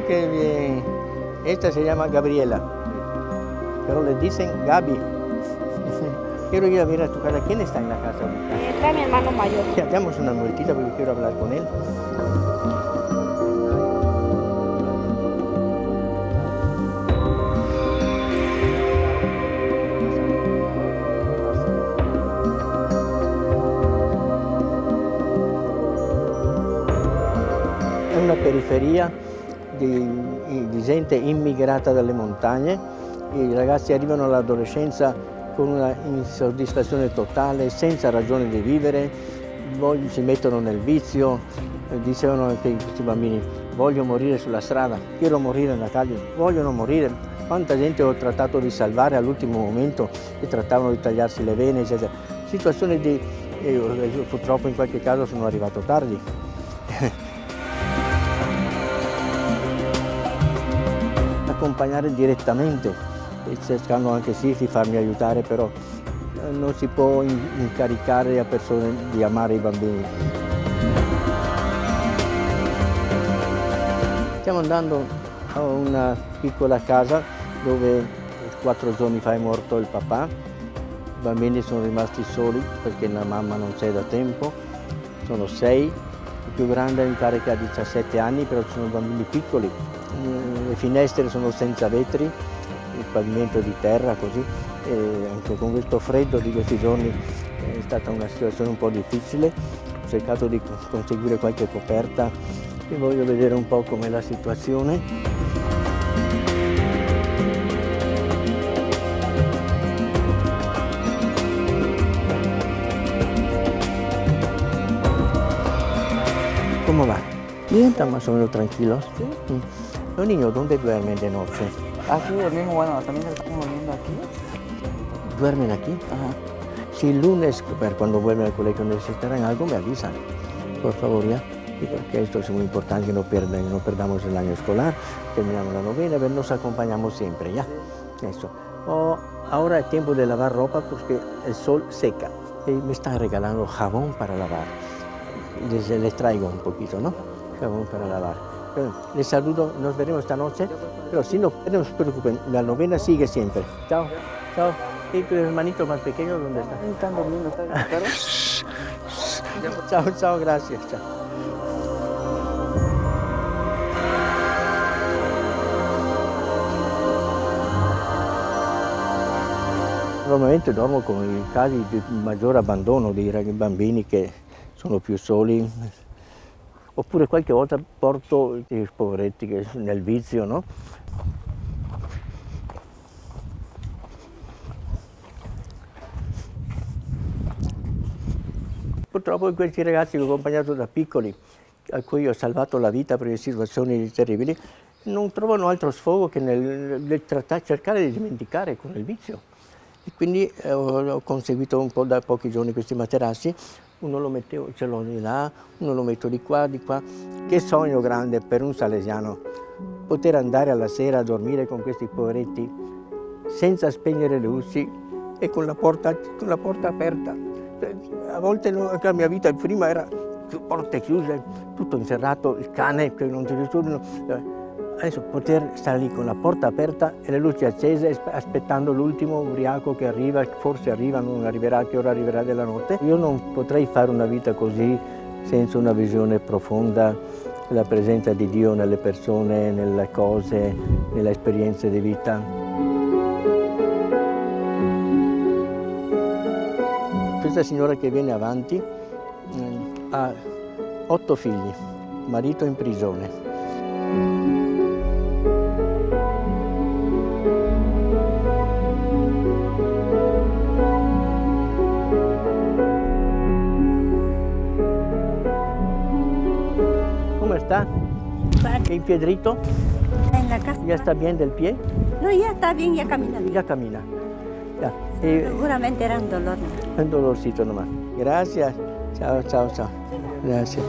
que esta se llama Gabriela, pero le dicen Gaby. Quiero ir a ver a tu casa. ¿Quién está en la casa ahorita? Está mi hermano mayor. Ya, damos una vueltita porque quiero hablar con él. È una periferia di gente immigrata dalle montagne. I ragazzi arrivano all'adolescenza con una insoddisfazione totale, senza ragione di vivere, si mettono nel vizio, dicevano anche questi bambini, voglio morire sulla strada, quiero morire nella calle, vogliono morire. Quanta gente ho trattato di salvare all'ultimo momento e trattavano di tagliarsi le vene, eccetera. Situazioni di, purtroppo in qualche caso sono arrivato tardi. Accompagnare direttamente, cercando anche sì di farmi aiutare, però non si può incaricare a persone di amare i bambini. Stiamo andando a una piccola casa dove 4 giorni fa è morto il papà, i bambini sono rimasti soli perché la mamma non c'è da tempo, sono 6, il più grande mi pare che ha 17 anni, però ci sono bambini piccoli, le finestre sono senza vetri, il pavimento di terra così, e anche con questo freddo di questi giorni è stata una situazione un po' difficile. Ho cercato di conseguire qualche coperta e voglio vedere un po' com'è la situazione. ¿Cómo va? Bien. ¿Están más o menos tranquilos? Sí. ¿Los niños dónde duermen de noche? Aquí el mismo, bueno, también estamos viendo aquí. ¿Duermen aquí? Ajá. Si el lunes, cuando vuelven al colegio, necesitarán algo, me avisan, por favor, ya. Y porque esto es muy importante, que no perdamos el año escolar, terminamos la novena, pero nos acompañamos siempre, ya. Eso. Ahora es tiempo de lavar ropa porque el sol seca. Y me están regalando jabón para lavar. Les traigo un poquito, ¿no? Jabón para lavar. Bueno, les saludo, nos veremos esta noche, pero si no se preocupen, la novena sigue siempre. Chao, chao. ¿Y tu hermanito más pequeño dónde está? Están durmiendo, ¿está bien, claro? Chao, chao, gracias. Chao. Normalmente dormo con i casi di maggior abbandono dei bambini che sono più soli, oppure qualche volta porto i poveretti che sono nel vizio, no? Purtroppo questi ragazzi che ho accompagnato da piccoli, a cui ho salvato la vita per le situazioni terribili, non trovano altro sfogo che nel cercare di dimenticare con il vizio. E quindi ho conseguito un po' da pochi giorni questi materassi, uno lo mettevo, ce l'ho di là, uno lo metto di qua, di qua. Che sogno grande per un salesiano, poter andare alla sera a dormire con questi poveretti senza spegnere le luci e con la porta aperta. A volte la mia vita prima era porte chiuse, tutto inserrato, il cane che non ti disturbano. Adesso poter stare lì con la porta aperta e le luci accese aspettando l'ultimo ubriaco che arriva, forse arriva, non arriverà, a che ora arriverà della notte. Io non potrei fare una vita così senza una visione profonda della presenza di Dio nelle persone, nelle cose, nelle esperienze di vita. Questa signora che viene avanti ha 8 figli, marito in prigione. ¿Cómo está? ¿Y Piedrito? Está en la casa. ¿Ya está bien del pie? No, ya está bien, ya camina bien. Ya camina. Ya. Seguramente era un dolor. Un dolorcito nomás. Gracias. Ciao, ciao, ciao. Gracias.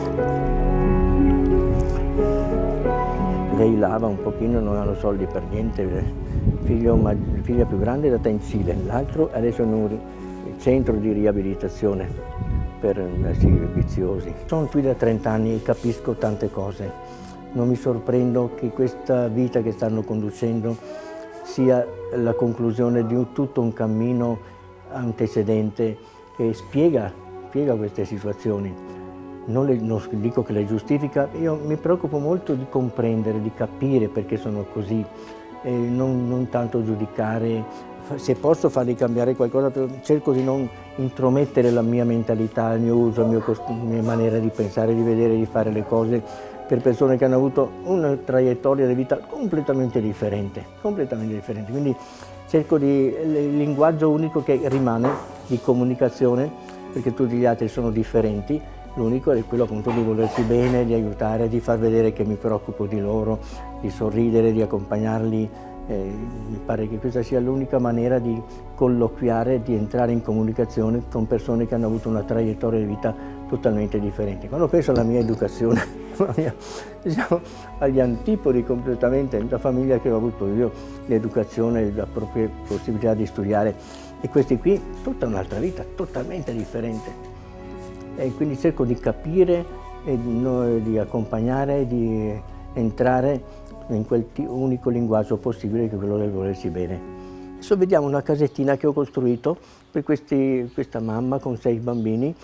Lei lava un pochino, non hanno soldi per niente. La figlia più grande è andata in Cile, l'altro adesso è in un centro di riabilitazione per viziosi. Sono qui da 30 anni e capisco tante cose. non mi sorprendo che questa vita che stanno conducendo sia la conclusione di tutto un cammino antecedente che spiega queste situazioni. Non dico che le giustifica, io mi preoccupo molto di comprendere, di capire perché sono così, e non tanto giudicare. Se posso farli cambiare qualcosa, cerco di non intromettere la mia mentalità, il mio uso, la mia maniera di pensare, di vedere, di fare le cose per persone che hanno avuto una traiettoria di vita completamente differente. Quindi cerco il linguaggio unico che rimane di comunicazione, perché tutti gli altri sono differenti, l'unico è quello appunto di volersi bene, di aiutare, di far vedere che mi preoccupo di loro, di sorridere, di accompagnarli. Mi pare che questa sia l'unica maniera di colloquiare, di entrare in comunicazione con persone che hanno avuto una traiettoria di vita totalmente differente. Quando penso alla mia educazione, diciamo, agli antipodi completamente, la famiglia che ho avuto io, l'educazione, la propria possibilità di studiare, e questi qui, tutta un'altra vita, totalmente differente. E quindi cerco di capire, di accompagnare, di entrare in quel unico linguaggio possibile che è quello del volersi bene. Adesso vediamo una casettina che ho costruito per questa mamma con 6 bambini.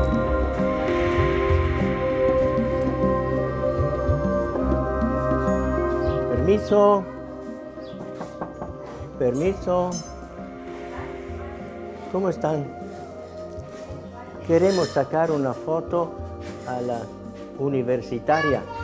Permesso? Permesso? Come stanno? Queremos sacar una foto alla universitaria.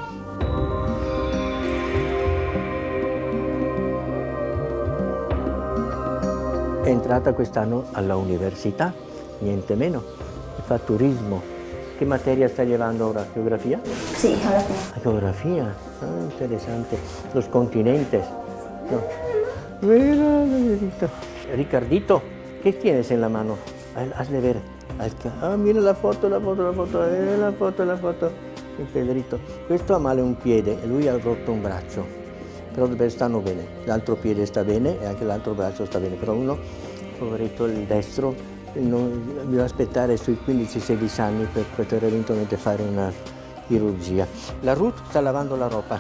È entrata quest'anno alla università, niente meno, e fa turismo. Che materia sta llevando ora? Geografia? Sí, geografía. Geografia, interessante. Los continentes. No. Mira, Ricardito, ¿qué tienes en la mano? Hazle ver. Mira la foto, la foto. Il Pedrito. Questo ha male un piede e lui ha rotto un braccio. Però stanno bene, l'altro piede sta bene e anche l'altro braccio sta bene, però uno, poveretto, il destro, bisogna aspettare sui 15-16 anni per poter eventualmente fare una chirurgia. La Ruth sta lavando la roba.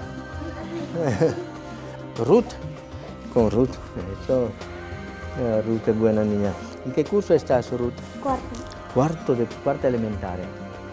Ruth? Con Ruth. Ruth è buona niña. In che corso estás, Ruth? Cuarto. Quarta elementare.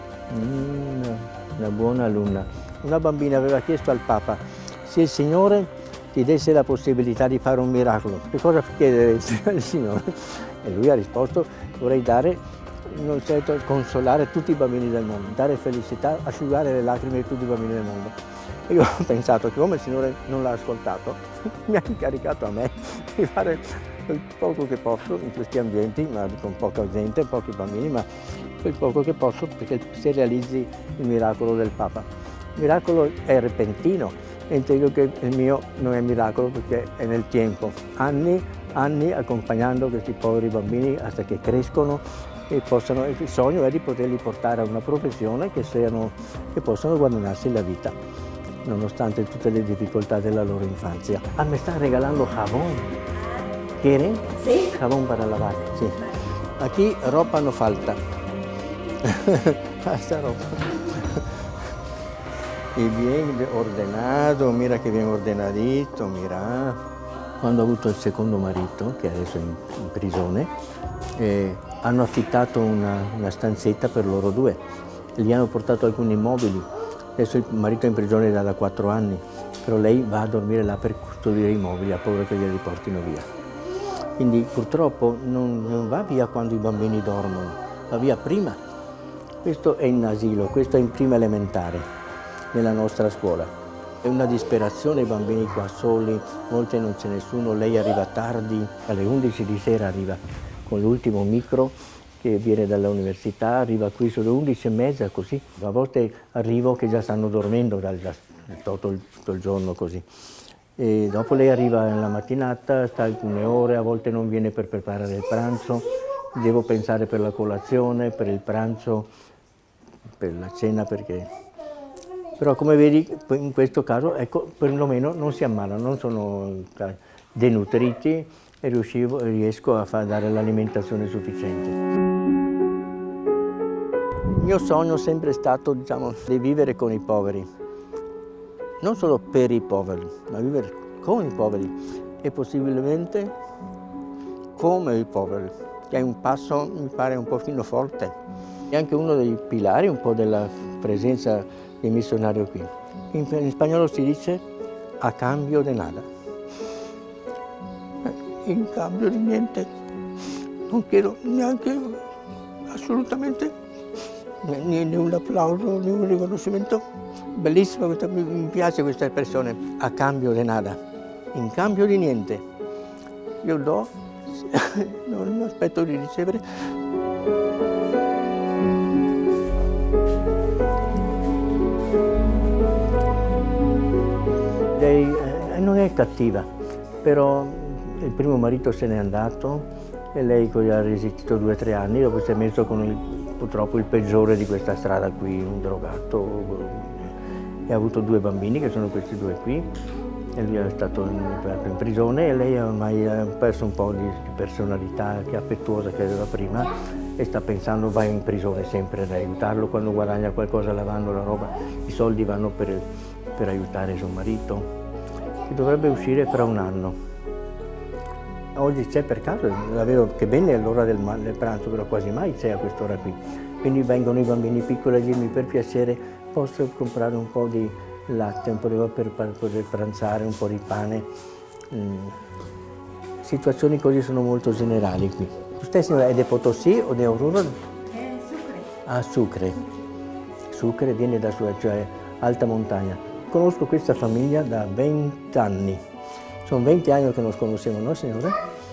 Una buona alunna. Una bambina aveva chiesto al Papa: se il Signore ti desse la possibilità di fare un miracolo, che cosa chiederesti al Signore? E lui ha risposto: vorrei consolare tutti i bambini del mondo, dare felicità, asciugare le lacrime di tutti i bambini del mondo. E io ho pensato che come il Signore non l'ha ascoltato, mi ha incaricato a me di fare quel poco che posso in questi ambienti, ma con poca gente, pochi bambini, ma quel poco che posso perché si realizzi il miracolo del Papa. Il miracolo è repentino, mentre io che il mio non è miracolo perché è nel tempo, anni accompagnando questi poveri bambini hasta che crescono e il sogno è di poterli portare a una professione che possano guadagnarsi la vita, nonostante tutte le difficoltà della loro infanzia. Me están regalando jabón. ¿Quieren? Sí. Jabón para lavar, sí. Aquí ropa no falta. Basta ropa. E bien ordenato, mira che bien ordenadito, mira. Quando ho avuto il secondo marito, che adesso è in prigione, hanno affittato una stanzetta per loro due. Gli hanno portato alcuni immobili. Adesso il marito è in prigione da 4 anni, però lei va a dormire là per custodire i mobili, ha paura che glieli portino via. Quindi purtroppo non va via quando i bambini dormono, va via prima. Questo è in asilo, questo è in prima elementare. Nella nostra scuola. È una disperazione, i bambini qua soli, a volte non c'è nessuno, lei arriva tardi, alle 11 di sera arriva con l'ultimo micro che viene dall'università, arriva qui sulle 11:30 così, a volte arrivo che già stanno dormendo tutto il giorno così. E dopo lei arriva nella mattinata, sta alcune ore, a volte non viene per preparare il pranzo, devo pensare per la colazione, per il pranzo, per la cena perché... Però come vedi in questo caso, ecco, perlomeno non si ammalano, non sono denutriti e riesco a dare l'alimentazione sufficiente. Il mio sogno è sempre stato, diciamo, di vivere con i poveri. non solo per i poveri, ma vivere con i poveri e possibilmente come i poveri, che è un passo, mi pare, un pochino forte. È anche uno dei pilari un po' della presenza del missionario qui. In spagnolo si dice a cambio de nada. In cambio di niente. Non chiedo neanche assolutamente né un applauso, né un riconoscimento. Bellissima mi piace questa espressione, a cambio di nada, in cambio di niente. Io do, non aspetto di ricevere. Lei non è cattiva, però il primo marito se n'è andato e lei ha resistito 2 o 3 anni, dopo si è messo con purtroppo il peggiore di questa strada qui, un drogato, e ha avuto 2 bambini che sono questi 2 qui, e lui è stato in prigione e lei ormai ha perso un po' di personalità che affettuosa che aveva prima e sta pensando vai in prigione sempre ad aiutarlo quando guadagna qualcosa lavando la roba, i soldi vanno per aiutare suo marito, che dovrebbe uscire fra 1 anno. Oggi c'è per caso, la vedo che bene è l'ora del pranzo, però quasi mai c'è a quest'ora qui. Quindi vengono i bambini piccoli a dirmi per piacere posso comprare un po' di latte, un po' di per poter pranzare, un po' di pane. Situazioni così sono molto generali qui. Usted signora è di Potosí o di Oruro? Sucre. Ah, Sucre. Sucre viene da cioè alta montagna. Conosco questa famiglia da 20 anni. Sono 20 anni che nos conocemos, ¿no, signora?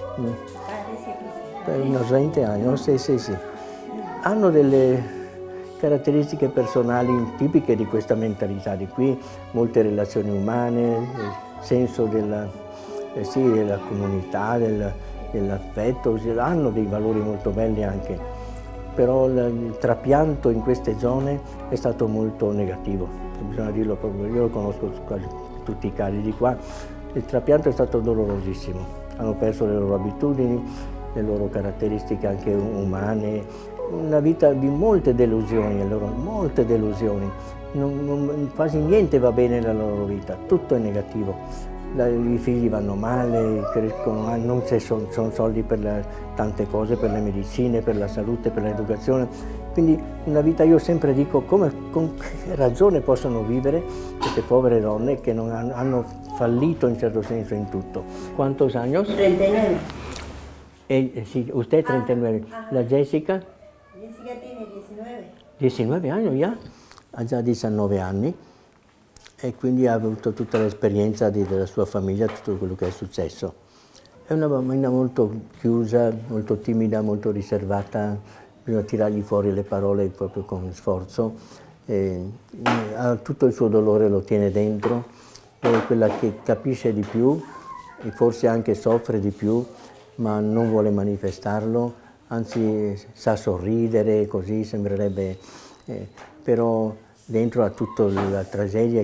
Unos 20 anni, no? Sì, sì, sì. Hanno delle caratteristiche personali tipiche di questa mentalità di qui, molte relazioni umane, senso della comunità, dell'affetto, hanno dei valori molto belli anche, però il trapianto in queste zone è stato molto negativo, bisogna dirlo proprio, io lo conosco quasi tutti i casi di qua, il trapianto è stato dolorosissimo, hanno perso le loro abitudini, le loro caratteristiche anche umane, una vita di molte delusioni, molte delusioni, quasi niente va bene nella loro vita, tutto è negativo. I figli vanno male, crescono, non c'è sono soldi per tante cose, per le medicine, per la salute, per l'educazione. Quindi una vita, io sempre dico, con che ragione possono vivere queste povere donne che non hanno fallito in certo senso in tutto. ¿Cuántos años? 39. Sí, usted 39. La Jessica? Jessica tiene 19. 19 anni già? Ha già 19 anni. E quindi ha avuto tutta l'esperienza della sua famiglia, tutto quello che è successo. È una bambina molto chiusa, molto timida, molto riservata, bisogna tirargli fuori le parole proprio con sforzo. Tutto il suo dolore lo tiene dentro, è quella che capisce di più e forse anche soffre di più, ma non vuole manifestarlo, anzi sa sorridere, così sembrerebbe, però dentro ha tutta la tragedia.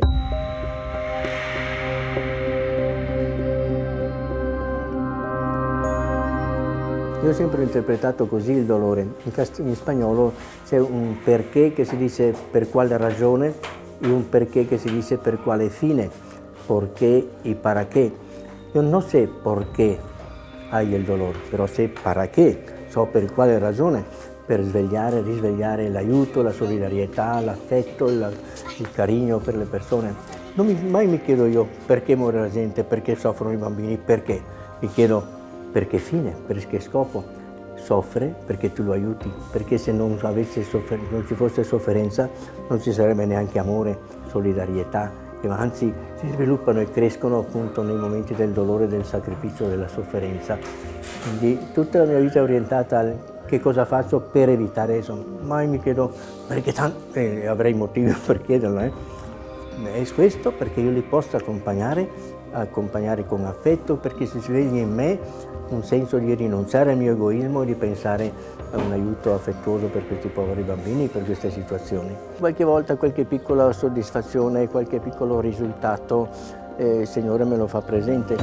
Io ho sempre interpretato così il dolore. In spagnolo c'è un perché che si dice per quale ragione e un perché che si dice per quale fine, perché e para qué. Io non so perché hai il dolore, però so para qué, so per quale ragione, per svegliare, risvegliare l'aiuto, la solidarietà, l'affetto, il carinno per le persone. Mai mi chiedo io perché muore la gente, perché soffrono i bambini, perché. Mi chiedo per che fine, per che scopo. Soffre perché tu lo aiuti, perché se non ci fosse sofferenza non ci sarebbe neanche amore, solidarietà, ma anzi si sviluppano e crescono appunto nei momenti del dolore, del sacrificio, della sofferenza. Quindi tutta la mia vita è orientata al che cosa faccio per evitare eso. Mai mi chiedo perché avrei motivi per chiederlo. È questo perché io li posso accompagnare con affetto, perché si svegli in me un senso di rinunciare al mio egoismo e di pensare a un aiuto affettuoso per questi poveri bambini, per queste situazioni. Qualche volta qualche piccola soddisfazione, qualche piccolo risultato, il Signore me lo fa presente.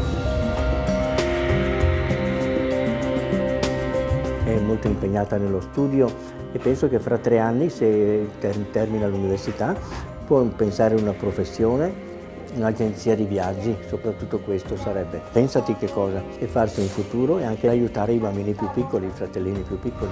È molto impegnata nello studio e penso che fra 3 anni, se termina l'università, può pensare a una professione un'agenzia di viaggi, soprattutto questo sarebbe. Pensati che cosa, e farsi un futuro e anche aiutare i bambini più piccoli, i fratellini più piccoli.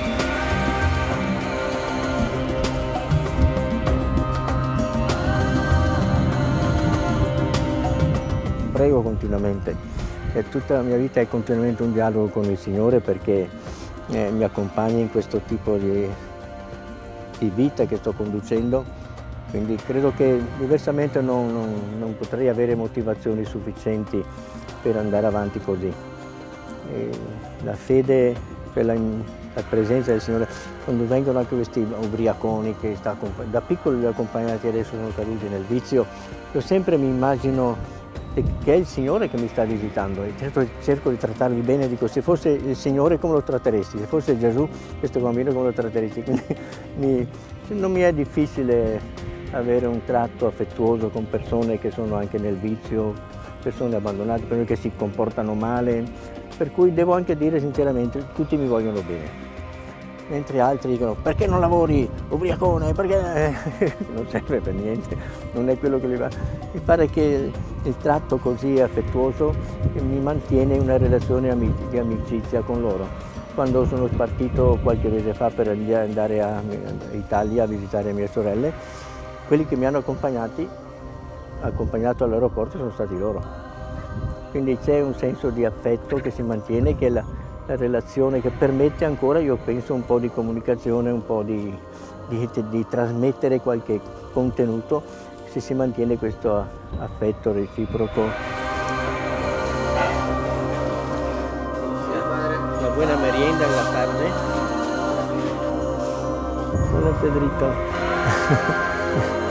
Prego continuamente, e tutta la mia vita è continuamente un dialogo con il Signore perché mi accompagna in questo tipo di vita che sto conducendo, quindi credo che diversamente non potrei avere motivazioni sufficienti per andare avanti così. E la fede, la presenza del Signore, quando vengono anche questi ubriaconi che da piccoli li ho accompagnati, adesso sono caduti nel vizio, io sempre mi immagino che è il Signore che mi sta visitando e cerco di trattarli bene, dico se fosse il Signore come lo tratteresti, se fosse Gesù questo bambino come lo tratteresti, quindi non mi è difficile avere un tratto affettuoso con persone che sono anche nel vizio, persone abbandonate, persone che si comportano male, per cui devo anche dire sinceramente tutti mi vogliono bene. Mentre altri dicono perché non lavori, ubriacone, perché non serve per niente, non è quello che li va. Mi pare che il tratto così affettuoso mi mantiene una relazione di amicizia con loro. Quando sono partito qualche mese fa per andare a Italia a visitare mie sorelle, quelli che mi hanno accompagnato all'aeroporto sono stati loro. Quindi c'è un senso di affetto che si mantiene, che è la relazione che permette ancora, io penso, un po' di comunicazione, un po' di trasmettere qualche contenuto, se si mantiene questo affetto reciproco. Una buona merienda alla tarde. Buona Federica.